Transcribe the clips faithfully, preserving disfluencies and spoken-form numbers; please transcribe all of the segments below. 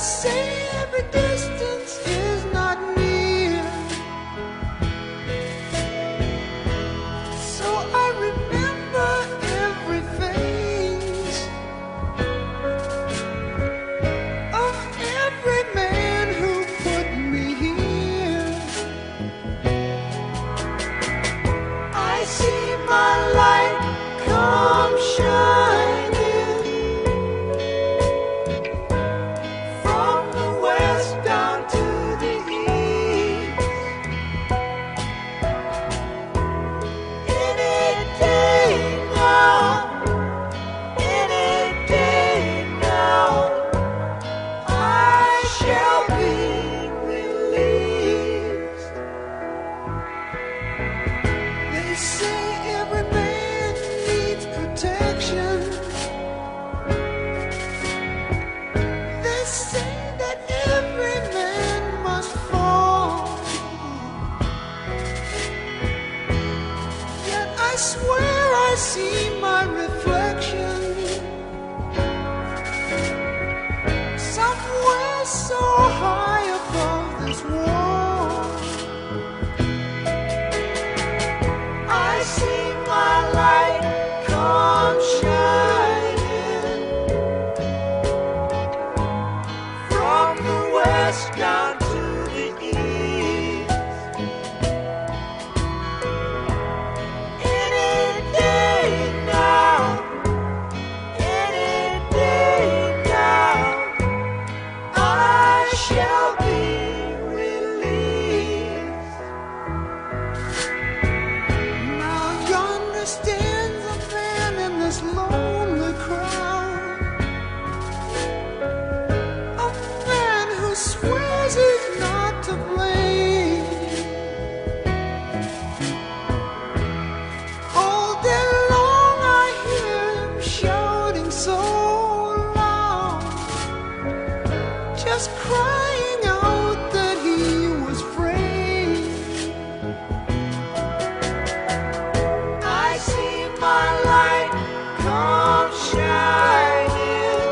say every distance is not near, so I remember every face of every man who put me here. I see my light come shining from the west down to the east. Any day now, any day now, I shall be released. They say every man needs protection. They say that every man must fall. Yet I swear I see my reflection somewhere so high above this wall. I see my light come shining from the west down to the east. Any day now, any day now, I shall be released. Now yonder stands a man in this lonely crowd, a man who swears he's not to blame. All day long I hear him shouting so loud, just crying out that he was free. I see my light come shining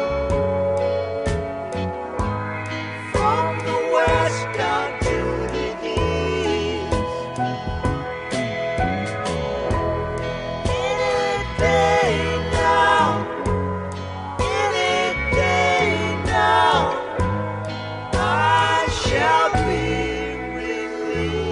from the west down to the east. Any day now, any day now, I shall be released.